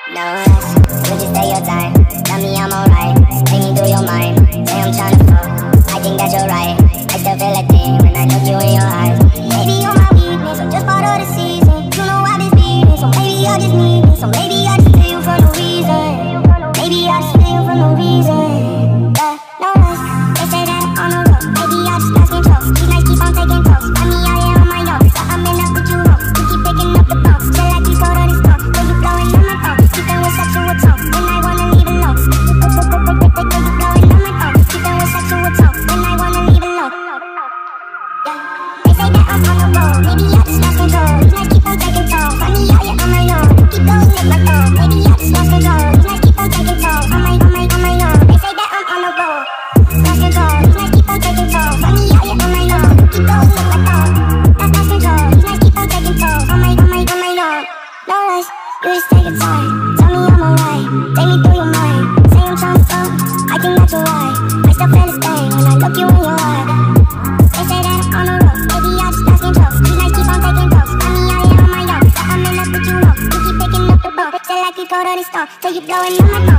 No rush, you just take your time. Tell me I'm alright, take me through your mind. Say I'm tryna fuck, I think that you're right. I still feel a thing when I look you in your eyes. Maybe you're my weakness, I'm just part of the season. You know I just need it, so maybe I just need it. So maybe I just feel you for no reason. Maybe I just feel you for no reason. Yeah, no rush, they say that I'm on the road. Maybe I just lost control. These nights keep on taking toll. Find me out here on my own, so I'm in up with you home. You keep picking up the phone, feel like you cold on the storm. When you blowing on my phone, keeping with sexual tone. When I wanna leave alone, you blowing on my phone, keeping with sexual tone. When I wanna leave alone. Yeah, they say that I'm on the road. Maybe I just lost control. These nights keep on taking toll. Find me out here on my own. You keep blowing up my phone. Maybe I just lost control. These nights keep on taking toll. On my own. They say that I'm on the road. Lost control. These nights keep on taking toll. Find me out here on my own. You keep blowing up my phone. Lost control. These nights keep on taking toll. On my own. No rush, you just take your time. Tell me I'm alright. Take me through your mind. Say I'm tryna fuck, I think that you're right. I still feel this thing when I look you in your eye. They say that I'm on the road. Maybe I just lost control. These nights keep on taking toll. Find me out here on my own, so I'm in up with you home. You keep picking up the phone. Feel like you cold on the stone, till you blowing on my phone.